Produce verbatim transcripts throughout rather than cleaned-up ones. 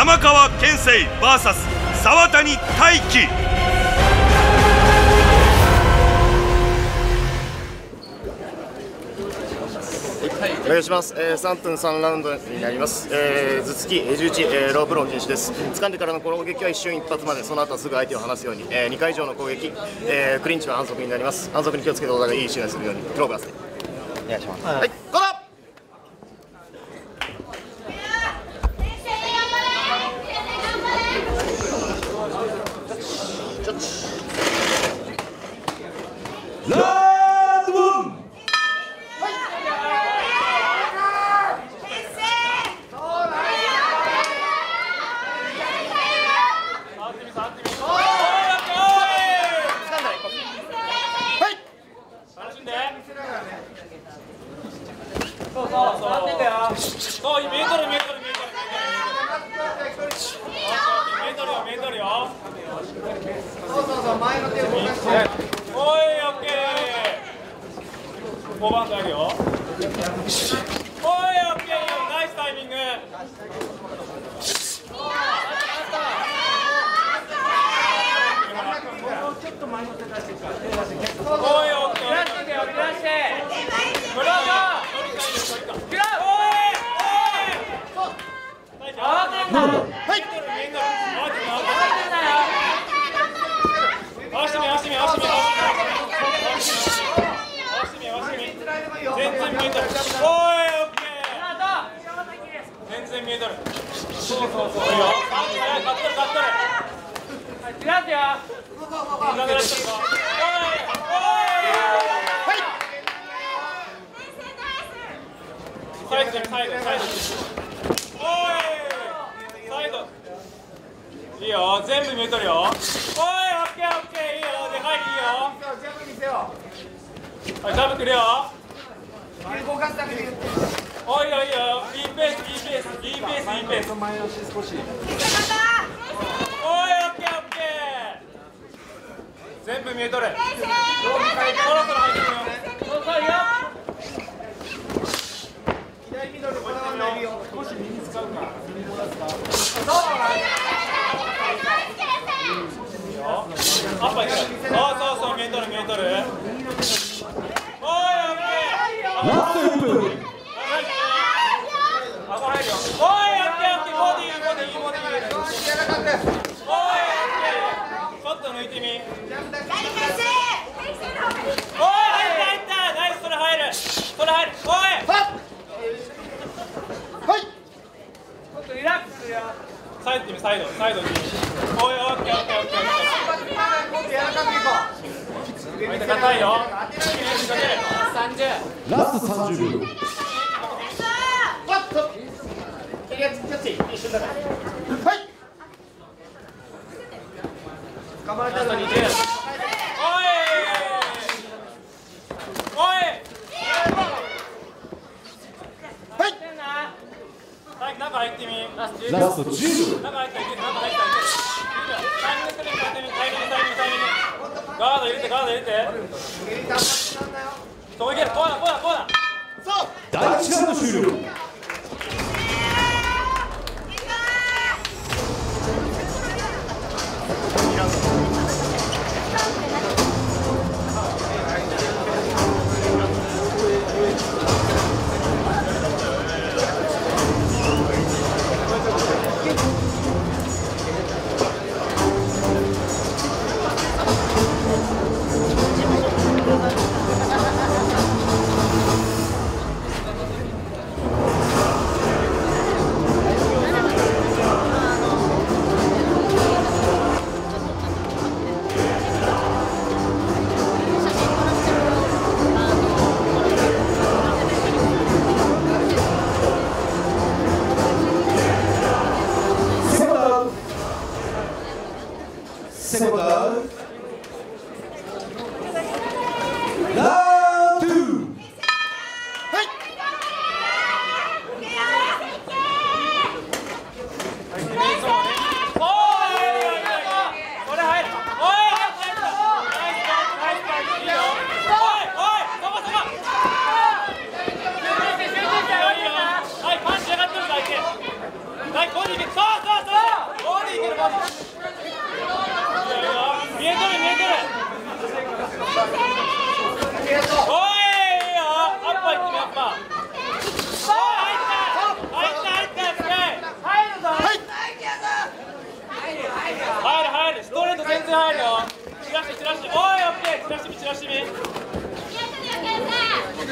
山川健生 ブイエス 沢谷大輝。 お願いします。えー、さんぷんさんラウンドになります。えー、頭突き、えー、十字、えー、ロープロー禁止です。掴んでからの攻撃は一瞬一発まで、その後はすぐ相手を離すように、えー、にかい以上の攻撃、えー、クリンチは反則になります。反則に気をつけてお互いいい試合するように、クローバースでお願いします。 はい、こだごばんであるよ。おい、オッケーよ、ナイスタイミング。ちょっと前の手出してるから。おい、オッケー。出してよ、出して。ブラボー。キラー。おい、おい。あー、はい。足見、足見、足見。全然見えとる。おい、オッケー。全然見えとる。そうそうそう。いいよ。勝っとる、勝っとる。違うよ。サイド、サイド、サイド。おい。サイド。いいよ、全部見えとるよ。おい、オッケー、オッケー、いいよ。でかい、いいよ。ジャブ見せよ。はい、ジャブくるよ。動かすだけで言って。おいおいおい、いいペース、いいペース、いいペース、いいペース。前の足少し。おい、オッケー、オッケー。全部見えとる。そろそろ入ってくるよ。そうそうよ。左ミドルこだわんないよ。少し右使うか。右も出すか。そう。いいよ。アッパーいく。そうそうそう、見えとる、見えとる。 ラストいっぷん。 あ、これ入るよ。おい、オッケー、オッケー、ボディ、ボディ、ボディ。おい、オッケー。ちょっと抜いてみ。おい、入った入った。ナイス、それ入る。それ入る。おい。はい。ちょっとリラックスするよ。サイドにサイド、サイドに。おい、オッケー、オッケー、オッケー、オッケー。相手硬いよ。 ラストさんじゅうびょう。 はい。 捕まえたのに。おい。おい。 はい。 中入ってみ。 ラストじゅうびょう。 中入った、いける、中入った、いける。タイミングする、タイミング、タイミング、タイミング、タイミング。ガード入れて、ガード入れて。そういける、こうだ、こうだ、こうだ。 そう。 だいいちラウンド終了。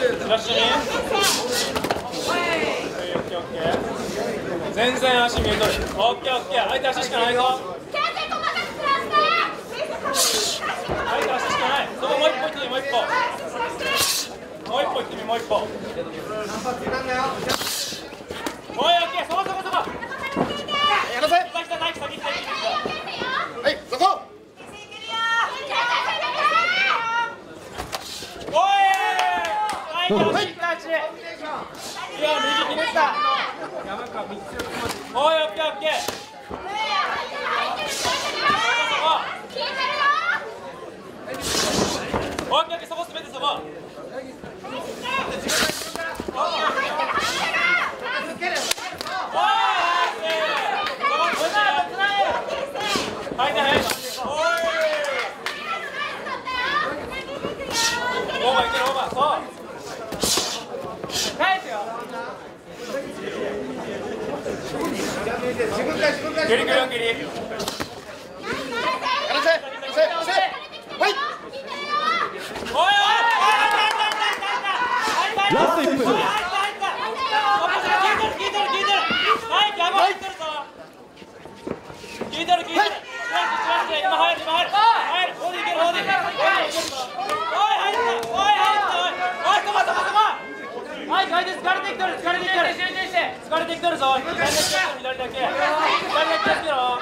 ラッシュに全然足見えとる。オッケーオッケー。相手足しかないぞ。相手足しかない。そこもう一歩行ってみ、もう一歩。もう一歩行ってみ、もう一歩。おい、オッケー、そこそこそこ。 やらせ。 来た来た、先先先。 はい、そこ。 おい。はい、はい。いや、右ひねった。おい、オッケーオッケー。オッケーオッケー、そこすべてそこ。はい、はい。おい。オーバーいける、オーバー、そう。返すよ。蹴り蹴り蹴り。 やらせ。せ、せ。はい。 おいおい。 ラストいっぷん。 聞いてる聞いてる聞いてる。はい、ギャブ入ってるぞ。聞いてる聞いてる。今入る今入る。入る。ボディいけるボディ。ボディいけるぞ。おい入った。おい入った。おいそこそこそこ。はい、回転疲れてきてる疲れてきてる。疲れてきてるぞ。左だけ左だけ。左だけ気をつけろ。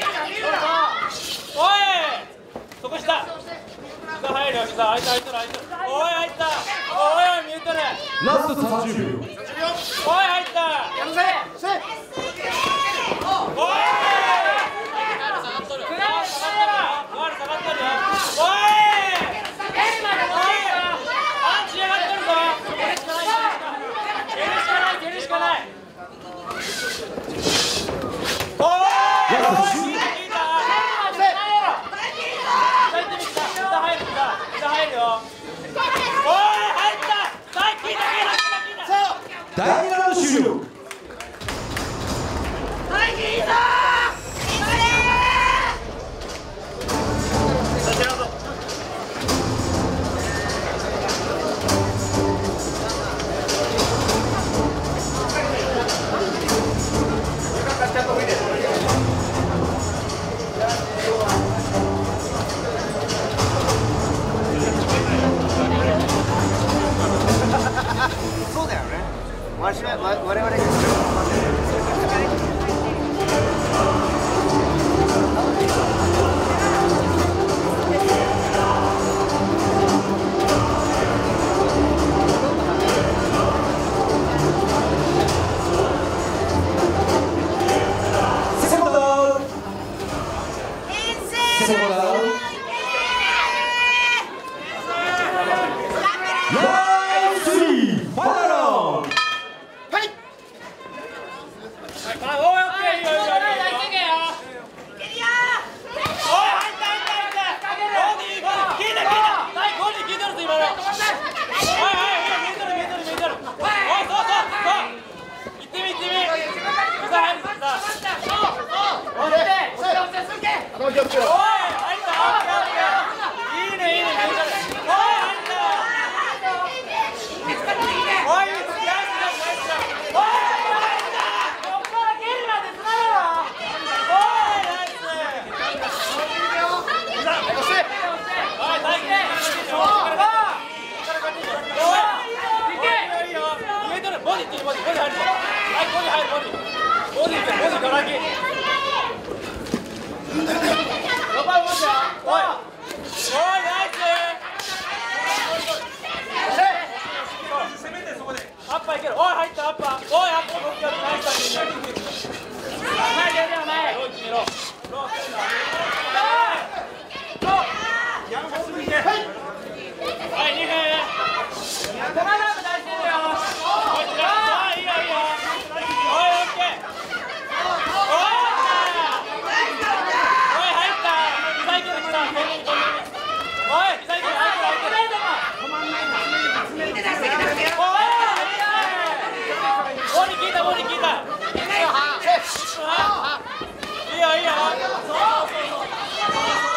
おい。そこ下。膝入るよ膝。開いた開いた開いた。おい開いた。おいおい見えてる。 ラストさんじゅうびょう。 おい入った。 やるせ。せ。 おい。 だいにラウンド終了。 そうだよね。わしは我々がセコンドダウン。セコンドダウン。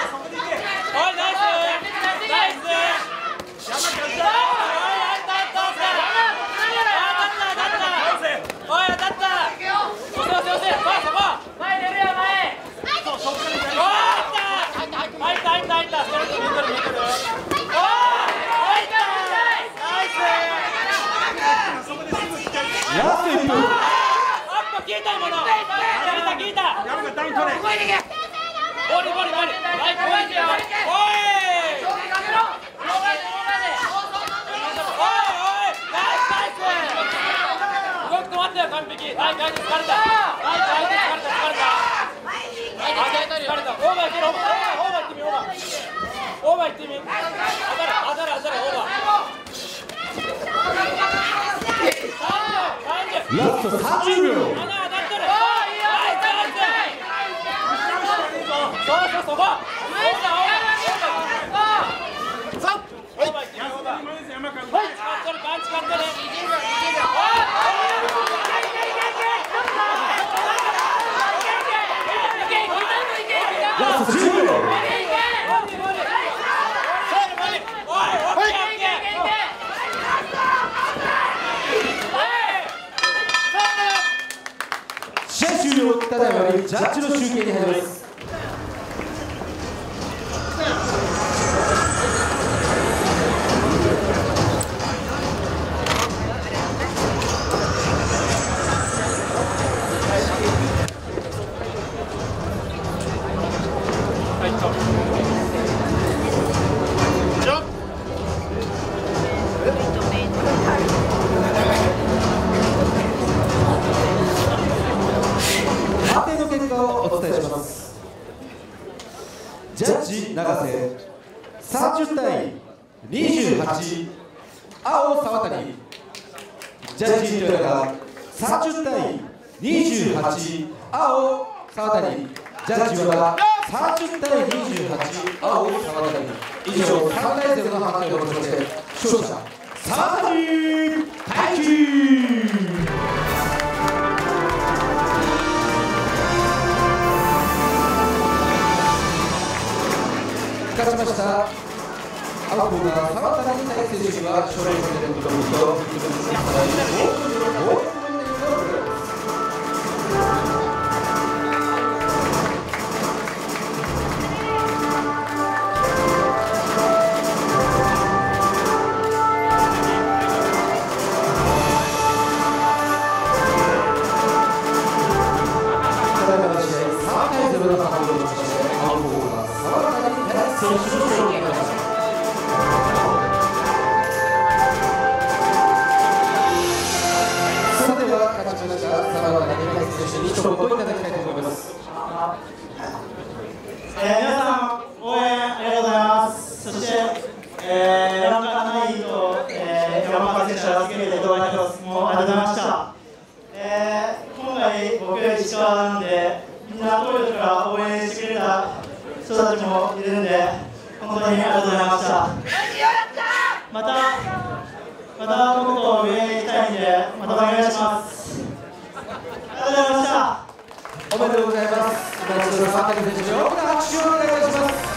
おいナイスナイス。 ラストいっぷん。 アップ聞いたもの。聞いた聞いた。やるかダウン取れ。ボリボリボリ。はい怖いよ。おい。おいおいナイスナイス。動き止まったよ完璧。はいはい疲れた。はいはい疲れた疲れた。はい疲れた。オーバーいけるオーバー。オーバーいってみオーバー。オーバーいってみ。当たる当たる当たるオーバー。 ラストさんじゅうびょう。 そうそうそこ。 ラストじゅうびょう。試合終了。ただいまよりジャッジの集計に入ります。判定の結果をお伝えします。ジャッジ永瀬さんじゅうたいにじゅうはち、青沢谷。ジャッジ豊がさんじゅうたいにじゅうはち、青沢谷。ジャッジはさんじゅうたいにじゅうはち、青沢谷。以上さんたいゼロの判定をもちまして勝者沢谷大輝。勝ちました青コーナー沢谷大輝選手は勝利されることと認めていただいてごひゃくまんえんのプレーです。ただいまの試合さんたいゼロの判定をもちまして青コーナー沢谷大輝選手の勝利となりました。それでは勝ちました沢谷大輝選手に一言いただきたいと思います。 えー、皆さん応援ありがとうございます。そして、えー、山中ナインと、えー、山中選手を預けて動画表もありがとうございました。えー、今回僕より石川なんでみんな遠いところから応援してくれた人たちもいるんで本当にありがとうございました。またまたもっと上に行きたいんでまたお願いします。ありがとうございました。 おめでとうございます。今一度沢谷選手に大きな拍手をお願いします。